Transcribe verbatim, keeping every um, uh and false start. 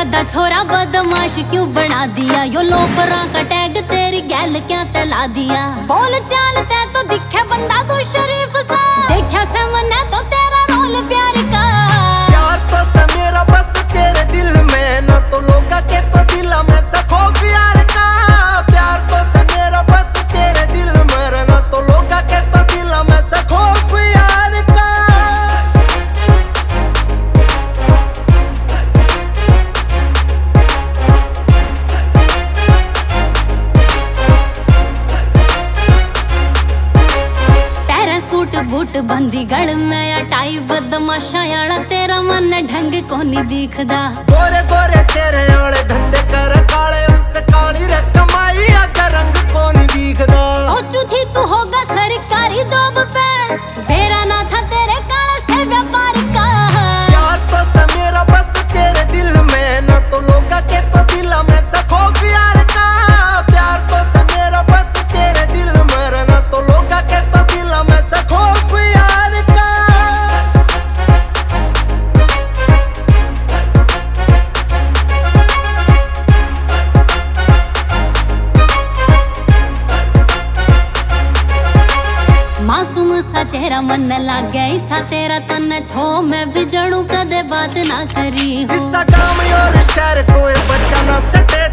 गधा छोरा बदमाश क्यों बना दिया, यो लोफरा का टैग तेरी गैल क्या तला दिया। बोल चालते तो दिखे बंदा तू शरीफ सा, देखा से मने तो तेरा रोल प्यार का। प्यार तो से मेरा बस तेरे दिल में, न तो लोगा के तो दिला में से खौफ यार का। प्यार तो से मेरा बस तेरे दिल में, न तो लोगा के तो दिला में से खौफ यार का। तेरा सूट बूट बंदी गढ़ में या टाई बदमाशा याला, तेरा मन ढंग को नहीं दिखदा। गोरे गोरे तेरे वाले धंधे कर काले, उससे काली रे कमाई आका रंग को नहीं दिखदा। सोचू थी तू होगा सरकारी जॉब पे, मेरा ना था तेरे काले से व्यापार का। प्यार तो से मेरा बस तेरे दिल में, न तो लोगा के तो दिला में से खौफ यार का। प्यार तो से मेरा बस तेरे दिल में, न तो लोगा के तो दिला में से खौफ यार का। मासूम सा चेहरा मन लागे सा तेरा तन छो, मैं भी जड़ू कदे बात ना करी। इस गांव और शहर कोई बच्चा ना सटे,